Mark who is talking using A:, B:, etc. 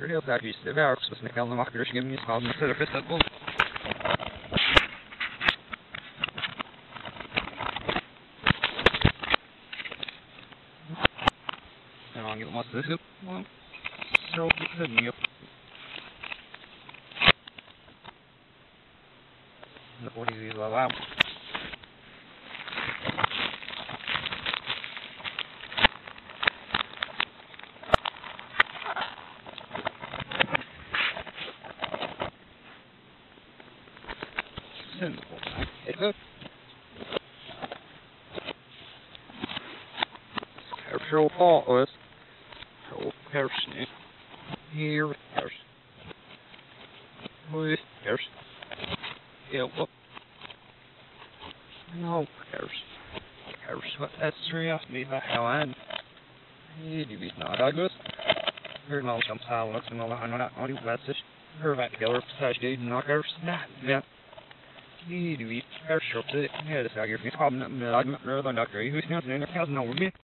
A: Heel daar is de werk, zoals ik al de makkelijk is, niet gaan met de vest op. En dan moet het dus op. Zo is het niet. De politie is wel aan. Even. Herschel Paulus. Herschel. Hier. Herschel. Hoe is Herschel? Heel wat. No, Herschel. Herschel, wat is er juist niet bij jou aan? Die weet nou dat goed. Her nou soms halen we nog aan die wedstrijd. Her wat killer precies die knockers. Ja. Die weet Herschel. Ja, dat is eigenlijk niet. Gaan met dan dat je hoe snel zijn er kan nou weer.